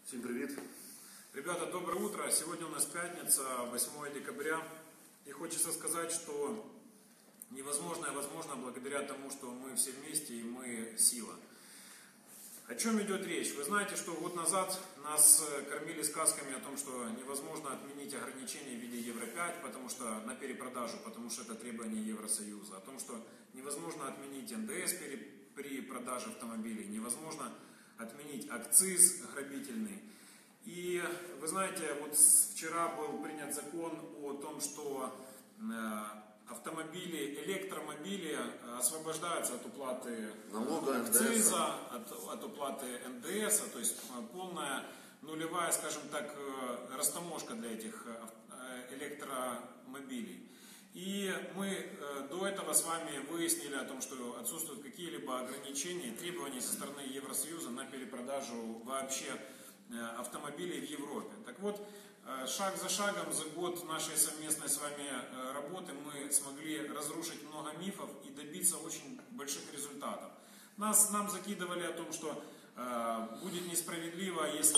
Всем привет! Ребята, доброе утро! Сегодня у нас пятница, 8 декабря. И хочется сказать, что невозможное возможно благодаря тому, что мы все вместе и мы сила. О чем идет речь? Вы знаете, что год назад нас кормили сказками о том, что невозможно отменить ограничения в виде Евро-5, потому что на перепродажу, потому что это требование Евросоюза. О том, что невозможно отменить НДС при продаже автомобилей, невозможно отменить акциз грабительный. И вы знаете, вот вчера был принят закон о том, что автомобили, электромобили освобождаются от уплаты налога, акциза, от уплаты НДС, то есть полная нулевая, скажем так, растаможка для этих электромобилей. И мы до этого с вами выяснили о том, что отсутствуют какие-либо ограничения, требования со стороны Евросоюза на перепродажу вообще автомобилей в Европе. Так вот, шаг за шагом, за год нашей совместной с вами работы мы смогли разрушить много мифов и добиться очень больших результатов. Нам закидывали о том, что будет несправедливо, если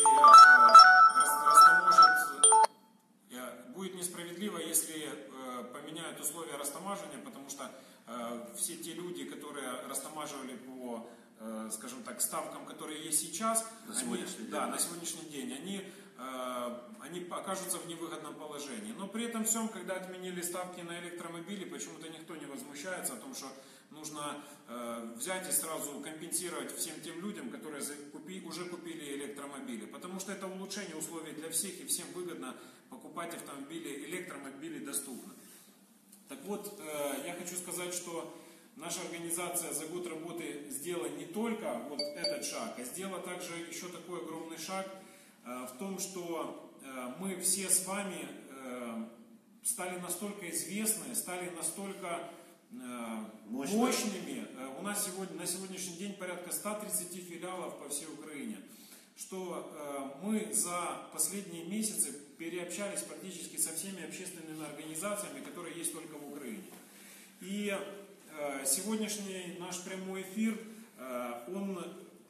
поменяют условия растамаживания, потому что все те люди, которые растамаживали по, скажем так, ставкам, которые есть сейчас, на сегодняшний день, они окажутся в невыгодном положении. Но при этом всем, когда отменили ставки на электромобили, почему-то никто не возмущается о том, что нужно взять и сразу компенсировать всем тем людям, которые уже купили электромобили. Потому что это улучшение условий для всех, и всем выгодно покупать автомобили, электромобили доступно. Так вот, я хочу сказать, что наша организация за год работы сделала не только вот этот шаг, а сделала также еще такой огромный шаг в том, что мы все с вами стали настолько известны, стали настолько мощными. У нас на сегодняшний день порядка 130 филиалов по всей Украине, что мы за последние месяцы переобщались практически со всеми общественными организациями, которые есть только в Украине. И сегодняшний наш прямой эфир, он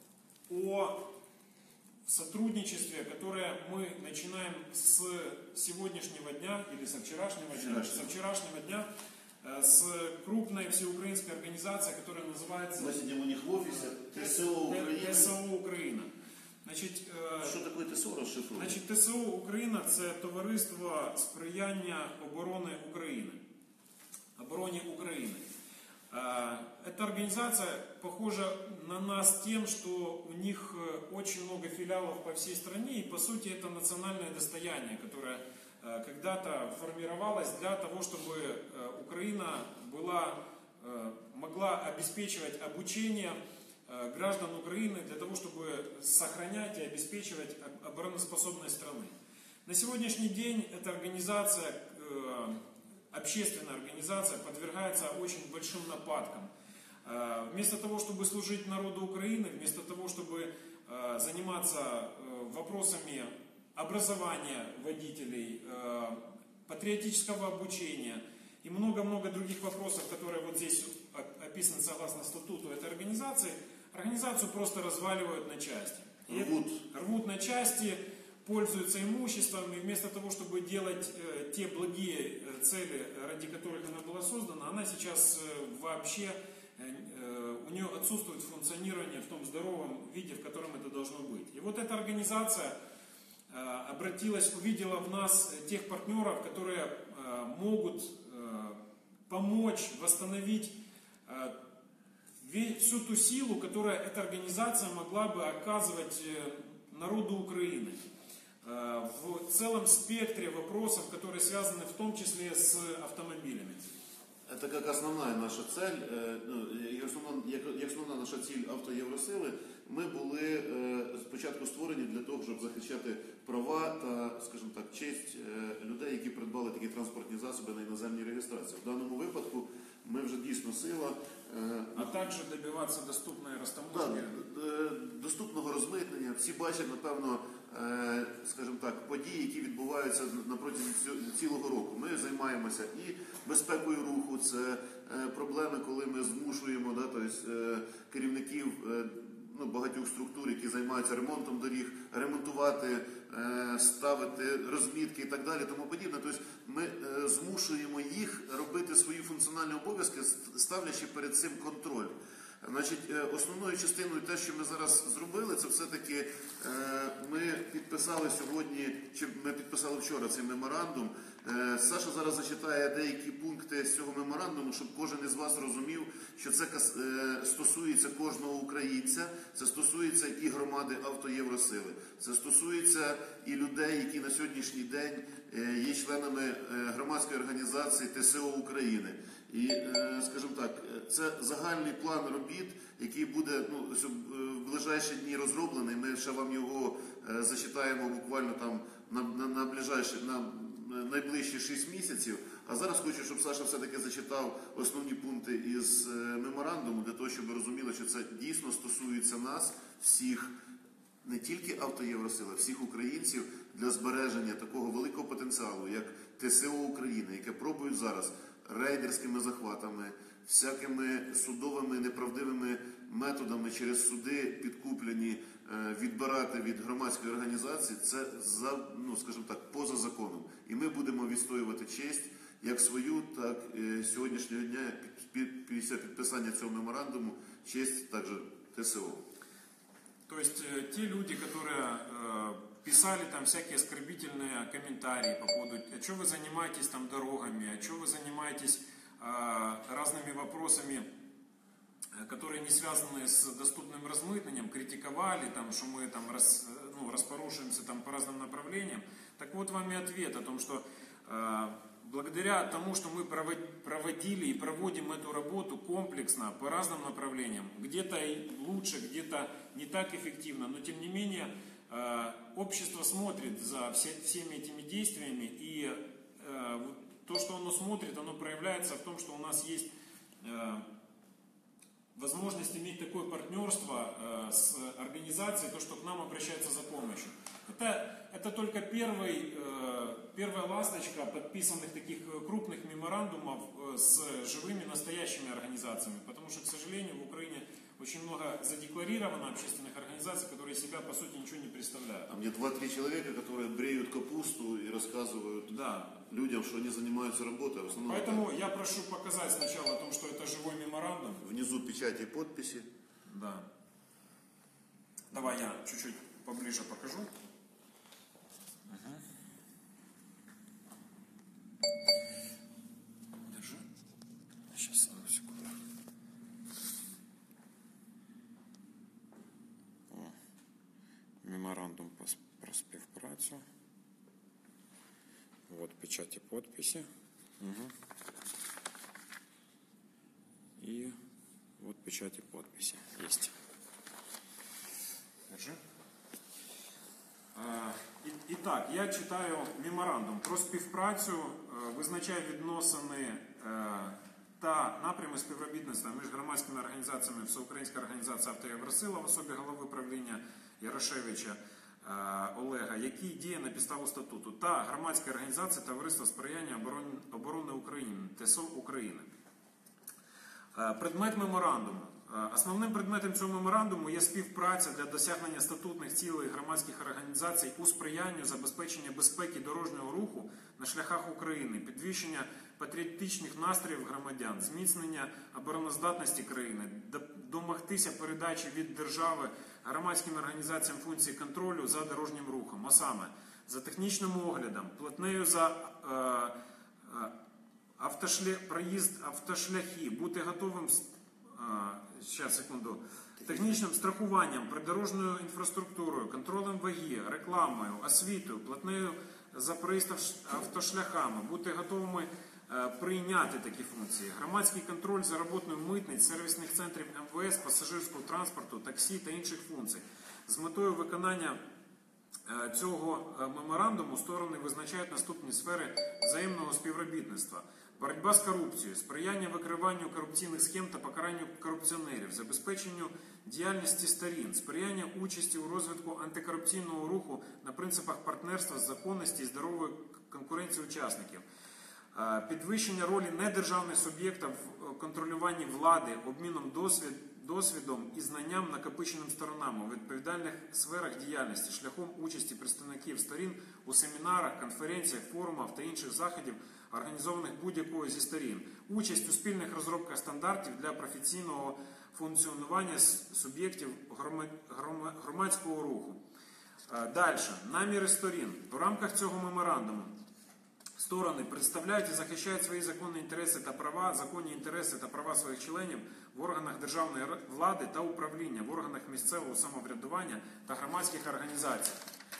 о сотрудничестве, которое мы начинаем с сегодняшнего дня или со вчерашнего дня с крупной всеукраинской организацией, которая называется... Мы сидим у них в офисе, ТСО Украина. Значить, що таке ТСО, розшифрує? Значить, ТСО Україна – це товариство сприяння оборони України. Обороне Украины. Эта организация похожа на нас тем, что у них очень много филиалов по всей стране, и по сути это национальное достояние, которое когда-то формировалось для того, чтобы Украина могла обеспечивать обучение граждан Украины, для того, чтобы сохранять и обеспечивать обороноспособность страны. На сегодняшний день эта организация, общественная организация, подвергается очень большим нападкам. Вместо того, чтобы служить народу Украины, вместо того, чтобы заниматься вопросами образования водителей, патриотического обучения и много-много других вопросов, которые вот здесь описаны согласно статуту этой организации, организацию просто разваливают на части. Рвут на части, пользуются имуществом, и вместо того, чтобы делать те благие цели, ради которых она была создана, она сейчас вообще, у нее отсутствует функционирование в том здоровом виде, в котором это должно быть. И вот эта организация увидела в нас тех партнеров, которые могут помочь восстановить всю ту силу, которую эта организация могла бы оказывать народу Украины в целом спектре вопросов, которые связаны в том числе с автомобилями. Это как основная наша цель, як основна наша ціль автоєвросили, ми були спочатку створені для того, щоб захищати права та, скажімо так, честь людей, які придбали такі транспортні засоби на іноземній реєстрації. В даному випадку ми вже дійсно сила. А також добиватися доступної розтаможки. Доступного розмитнення. Всі бачать, напевно, скажімо так, події, які відбуваються на протязі цілого року. Ми займаємося і безпекою руху, це проблеми, коли ми змушуємо керівників багатьох структур, які займаються ремонтом доріг, ремонтувати, ставити розмітки і так далі, тому подібне. Тобто ми змушуємо їх робити свої функціональні обов'язки, ставлячи перед цим контроль. Значить, основною частиною те, що ми зараз зробили, це все-таки ми підписали сьогодні, чи ми підписали вчора цей меморандум. Саша зараз зачитає деякі пункти з цього меморандуму, щоб кожен із вас розумів, що це стосується кожного українця, це стосується і громади Автоєвросили, це стосується і людей, які на сьогоднішній день є членами громадської організації ТСО України. І, скажімо так, це загальний план робіт, який буде в ближайші дні розроблений. Ми ще вам його зачитаємо буквально там на найближчі 6 місяців. А зараз хочу, щоб Саша все-таки зачитав основні пункти із меморандуму, для того, щоб ви розуміли, що це дійсно стосується нас, всіх, не тільки Автоєвросили, а всіх українців, для збереження такого великого потенціалу, як ТСО України, яке пробують зараз рейдерськими захватами, всякими судовими неправдивими методами через суди підкуплені, відбирати від громадської організації, це, скажімо так, поза законом. І ми будемо відстоювати честь як свою, так і сьогоднішнього дня, після підписання цього меморандуму, честь також ТСО. То есть те люди, которые писали там всякие оскорбительные комментарии по поводу, а что вы занимаетесь там дорогами, а что вы занимаетесь разными вопросами, которые не связаны с доступным размытнением, критиковали, там, что мы там распорошимся там, по разным направлениям. Так вот вам и ответ о том, что благодаря тому, что мы проводили и проводим эту работу комплексно по разным направлениям, где-то лучше, где-то не так эффективно, но тем не менее общество смотрит за всеми этими действиями, и то, что оно смотрит, оно проявляется в том, что у нас есть возможность иметь такое партнерство с организацией, то, что к нам обращаются за помощью. Это только первая ласточка подписанных таких крупных меморандумов с живыми настоящими организациями, потому что, к сожалению, в Украине очень много задекларировано общественных организаций, которые себя, по сути, ничего не представляют. Там есть 2-3 человека, которые бреют капусту и рассказывают людям, что они занимаются работой. В основном поэтому я прошу показать сначала о том, что это живой меморандум. Внизу печати и подписи. Да. Давай я чуть-чуть поближе покажу. Держи. Сейчас, одну секунду. Меморандум про співпрацю. Вот печати подписи. Угу. И вот печати подписи. Есть. Держи. Итак, я читаю меморандум про співпрацю, визначає відносини та напрями співробітництва між громадськими організаціями Всеукраїнська організація «Автоєвросила» в особі голови правління Ярошевича Олега, який діє на підставу статуту, та громадська організація Товариства сприяння оборони України, ТСО України. Предмет меморандуму. Основним предметом цього меморандуму є співпраця для досягнення статутних цілей громадських організацій у сприянню забезпечення безпеки дорожнього руху на шляхах України, підвищення патріотичних настроїв громадян, зміцнення обороноздатності країни, домогтися передачі від держави громадським організаціям функції контролю за дорожнім рухом, а саме за технічним оглядом, платнею за проїзд автошляхи, бути готовим технічним страхуванням, придорожньою інфраструктурою, контролем ваги, рекламою, освітою, платнею за проїзд автошляхами, бути готовими прийняти такі функції. Громадський контроль за роботою митниць, сервісних центрів МВС, пасажирського транспорту, таксі та інших функцій. З метою виконання цього меморандуму сторони визначають наступні сфери взаємного співробітництва. Боротьба з корупцією, сприяння викриванню корупційних схем та покаранню корупціонерів, забезпеченню діяльності сторін, сприяння участі у розвитку антикорупційного руху на принципах партнерства, законності і здорової конкуренції учасників, підвищення ролі недержавних суб'єктів в контролюванні влади, обміном досвідом і знанням, накопиченим сторонами у відповідальних сферах діяльності, шляхом участі представників сторін у семінарах, конференціях, форумах та інших заходів, організованих будь-якою зі сторін, участь у спільних розробках стандартів для професійного функціонування суб'єктів громадського руху. Далі. Наміри сторін. У рамках цього меморандуму сторони представляють і захищають свої законні інтереси та права, законні інтереси та права своїх членів в органах державної влади та управління, в органах місцевого самоврядування та громадських організацій.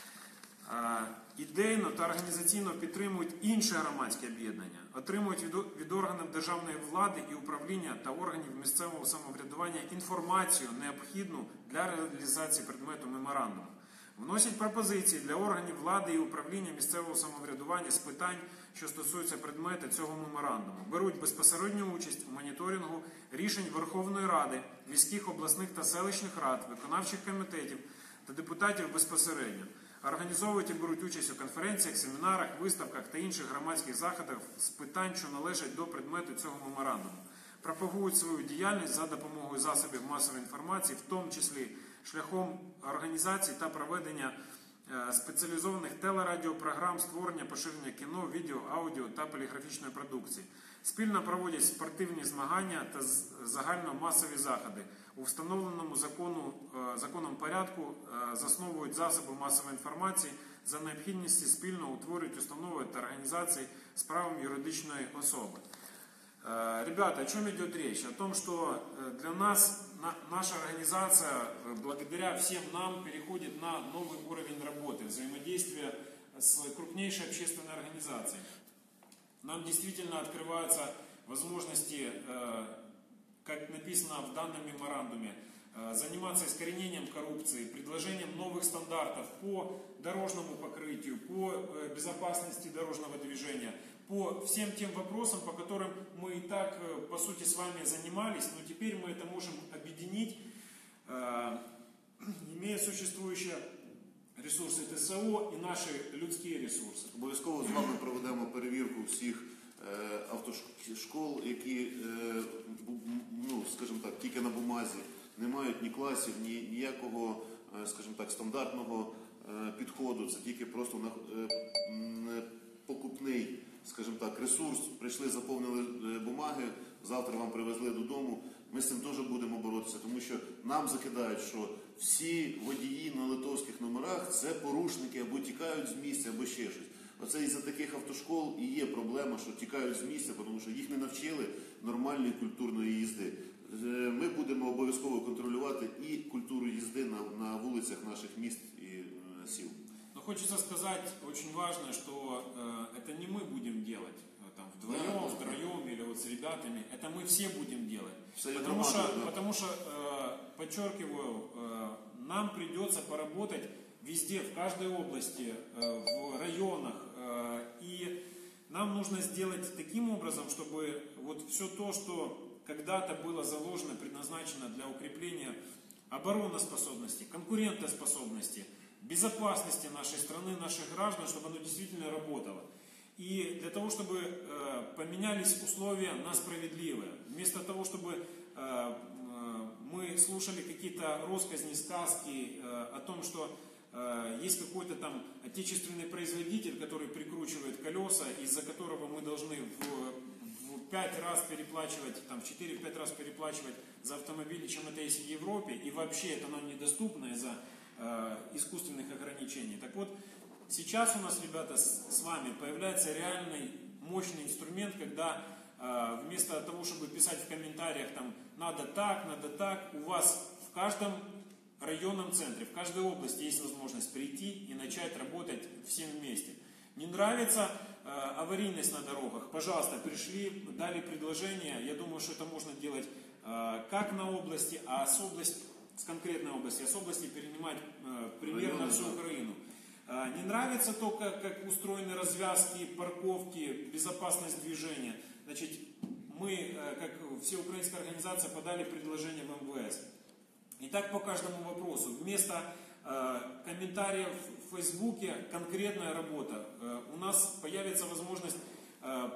Ідейно та організаційно підтримують інші громадські об'єднання, отримують від органів державної влади і управління та органів місцевого самоврядування інформацію, необхідну для реалізації предмету меморандуму. Вносять пропозиції для органів влади і управління місцевого самоврядування з питань, що стосуються предмету цього меморандуму. Беруть безпосередню участь у моніторингу рішень Верховної Ради, міських, обласних та селищних рад, виконавчих комітетів та депутатів безпосередньо. Організовують і беруть участь у конференціях, семінарах, виставках та інших громадських заходах з питань, що належать до предмету цього меморандуму. Пропагують свою діяльність за допомогою засобів масової інформації, в тому числі шляхом організації та проведення спеціалізованих телерадіопрограм, створення, поширення кіно, відео, аудіо та поліграфічної продукції. Спільно проводять спортивні змагання та загальномасові заходи. У встановленому законом порядку засновують засоби масової інформації, за необхідності спільно утворюють установи та організації з правом юридичної особи. Ребята, о чем идет речь? О том, что для нас наша организация, благодаря всем нам, переходит на новый уровень работы, взаимодействия с крупнейшей общественной организацией. Нам действительно открываются возможности, как написано в данном меморандуме, заниматься искоренением коррупции, предложением новых стандартов по дорожному покрытию, по безопасности дорожного движения, по всем тем вопросам, по которым мы и так, по сути, с вами занимались, но теперь мы это можем объединить, имея существующие ресурси ТСО і наші людські ресурси. Обов'язково з вами проведемо перевірку всіх автошкол, які, ну, скажімо так, тільки на бумазі, не мають ні класів, ніякого, скажімо так, стандартного підходу. Це тільки просто покупний, скажімо так, ресурс. Прийшли, заповнили бумаги, завтра вам привезли додому. Ми з цим теж будемо боротися, тому що нам закидають, що всі водії на литовських номерах – це порушники, або тікають з місця, або ще щось. Оце із-за таких автошкол і є проблема, що тікають з місця, тому що їх не навчили нормальної культурної їзди. Ми будемо обов'язково контролювати і культуру їзди на вулицях наших міст і сіл. Но хочется сказать очень важно, что это не мы будем делать там, вдвоем, втроем или вот с ребятами, это мы все будем делать. Потому что, подчеркиваю, нам придется поработать везде, в каждой области, в районах, и нам нужно сделать таким образом, чтобы вот все то, что когда-то было заложено, предназначено для укрепления обороноспособности, конкурентоспособности, безопасности нашей страны, наших граждан, чтобы оно действительно работало. И для того, чтобы поменялись условия на справедливые. Вместо того, чтобы мы слушали какие-то россказни, сказки о том, что есть какой-то там отечественный производитель, который прикручивает колеса, из-за которого мы должны в 5 раз переплачивать, там, в 4-5 раз переплачивать за автомобили, чем это есть в Европе, и вообще это нам недоступно из-за искусственных ограничений. Так вот, сейчас у нас, ребята, с вами появляется реальный мощный инструмент, когда вместо того, чтобы писать в комментариях там надо так, у вас в каждом районном центре, в каждой области есть возможность прийти и начать работать всем вместе. Не нравится аварийность на дорогах, пожалуйста, пришли, дали предложение. Я думаю, что это можно делать как на области, с конкретной области, а с области перенимать примерно всю Украину. Не нравится то, как устроены развязки, парковки, безопасность движения. Значит, мы, как всеукраинская организация, подали предложение в МВС. И так по каждому вопросу. Вместо комментариев в Фейсбуке конкретная работа. У нас появится возможность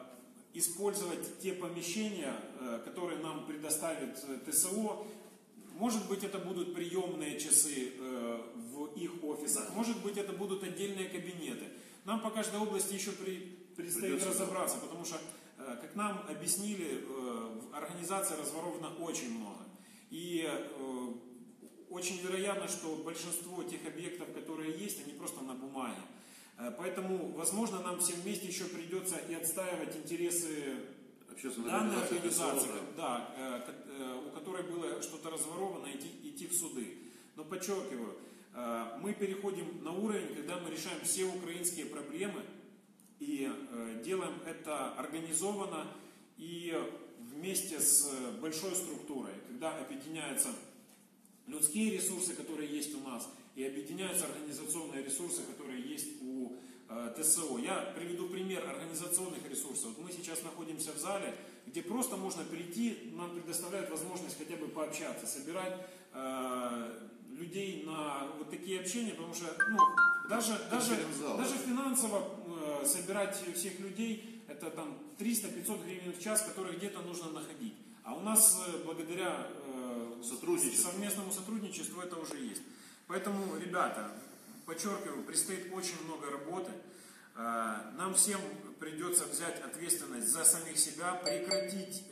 использовать те помещения, которые нам предоставит ТСО, Может быть, это будут приемные часы в их офисах, может быть, это будут отдельные кабинеты. Нам по каждой области еще предстоит разобраться, потому что, как нам объяснили, в организации разворовано очень много. И очень вероятно, что большинство тех объектов, которые есть, они просто на бумаге. Поэтому, возможно, нам всем вместе еще придется и отстаивать интересы данной организации, да, у которой было что-то разворовано, идти в суды. Но подчеркиваю, мы переходим на уровень, когда мы решаем все украинские проблемы и делаем это организованно и вместе с большой структурой, когда объединяются людские ресурсы, которые есть у нас, и объединяются организационные ресурсы, которые есть у ТСО. Я приведу пример организационных ресурсов. Вот мы сейчас находимся в зале, где просто можно прийти, нам предоставляют возможность хотя бы пообщаться, собирать людей на вот такие общения, потому что даже финансово собирать всех людей, это там 300-500 гривен в час, которые где-то нужно находить. А у нас благодаря совместному сотрудничеству это уже есть. Поэтому, ребята, подчеркиваю, предстоит очень много работы. Нам всем придется взять ответственность за самих себя, прекратить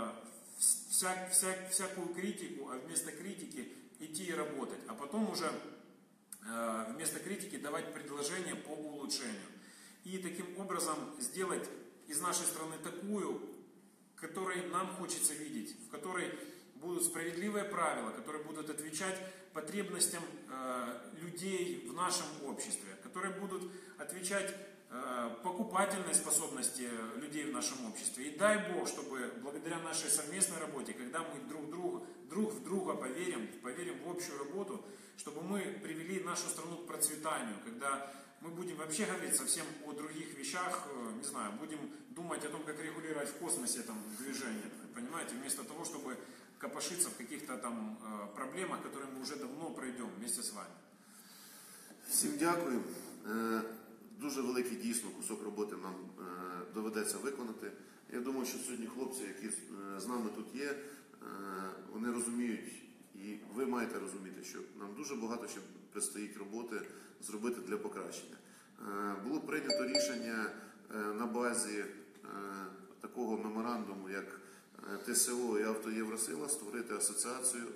всякую критику, а вместо критики идти и работать. А потом уже вместо критики давать предложения по улучшению. И таким образом сделать из нашей страны такую, которой нам хочется видеть, в которой будут справедливые правила, которые будут отвечать потребностям людей в нашем обществе, которые будут отвечать покупательной способности людей в нашем обществе. И дай Бог, чтобы благодаря нашей совместной работе, когда мы друг в друга поверим в общую работу, чтобы мы привели нашу страну к процветанию, когда мы будем вообще говорить совсем о других вещах, не знаю, будем думать о том, как регулировать в космосе там движение, понимаете, вместо того, чтобы копошиться в каких-то там проблемах, которые мы уже давно пройдем вместе з вами. Всім дякую. Дуже великий дійсно кусок роботи нам доведеться виконати. Я думаю, що сьогодні хлопці, які з нами тут є, вони розуміють, і ви маєте розуміти, що нам дуже багато ще предстоїть роботи зробити для покращення. Було прийнято рішення на базі такого меморандуму, як ТСО і Автоєвросила, створити асоціацію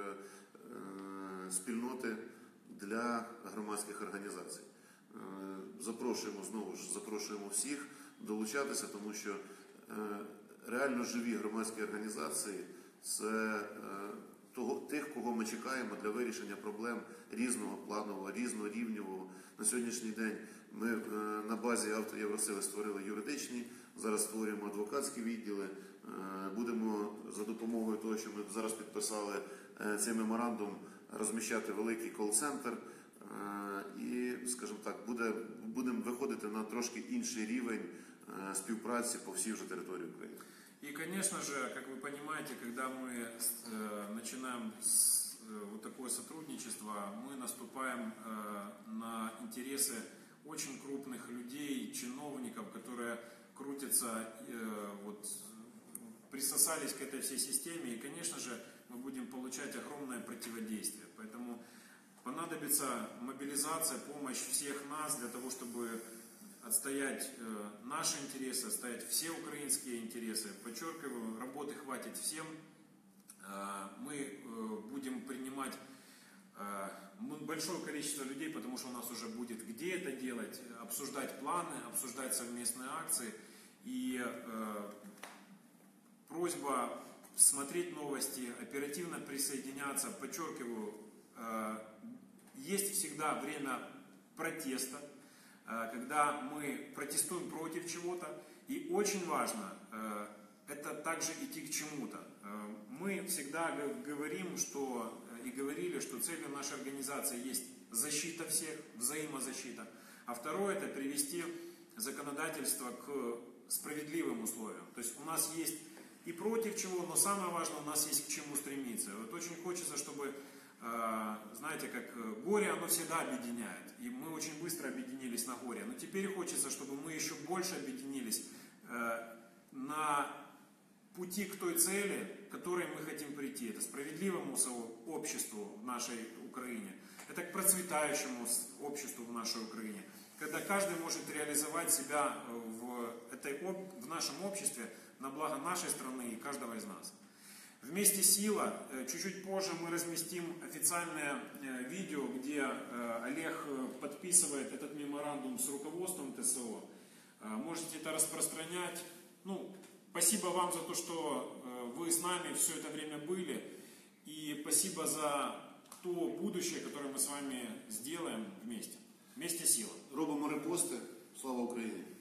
спільноти для громадських організацій. Запрошуємо всіх долучатися, тому що реально живі громадські організації – це тих, кого ми чекаємо для вирішення проблем різного планового, різнорівневого. На сьогоднішній день ми на базі Автоєвросили створили юридичні, зараз створюємо адвокатські відділи, будемо за допомогою того, що ми зараз підписали цей меморандум, розміщати великий кол-центр і, скажімо так, будемо виходити на трошки інший рівень співпраці по всій вже території України. И, конечно же, как вы понимаете, когда мы начинаем вот такое сотрудничество, мы наступаем на интересы очень крупных людей, чиновников, которые крутятся, присосались к этой всей системе, и, конечно же, мы будем получать огромное противодействие. Поэтому понадобится мобилизация, помощь всех нас для того, чтобы отстоять наши интересы, отстоять все украинские интересы. Подчеркиваю, работы хватит всем. Мы будем принимать большое количество людей, потому что у нас уже будет где это делать, обсуждать планы, обсуждать совместные акции. И просьба смотреть новости, оперативно присоединяться. Подчеркиваю, есть всегда время протеста, когда мы протестуем против чего-то. И очень важно это также идти к чему-то. Мы всегда говорим, и говорили, что целью нашей организации есть защита всех, взаимозащита. А второе – это привести законодательство к справедливым условиям. То есть у нас есть и против чего, но самое важное, у нас есть к чему стремиться. Вот очень хочется, чтобы, знаете, как горе, оно всегда объединяет. И мы очень быстро объединились на горе. Но теперь хочется, чтобы мы еще больше объединились на пути к той цели, к которой мы хотим прийти. Это справедливому обществу в нашей Украине. Это к процветающему обществу в нашей Украине. Когда каждый может реализовать себя в нашем обществе на благо нашей страны и каждого из нас. Вместе сила. Чуть-чуть позже мы разместим официальное видео, где Олег подписывает этот меморандум с руководством ТСО. Можете это распространять. Спасибо вам за то, что вы с нами все это время были. И спасибо за то будущее, которое мы с вами сделаем вместе. Вместе сила. Робимо репости. Слава Україні!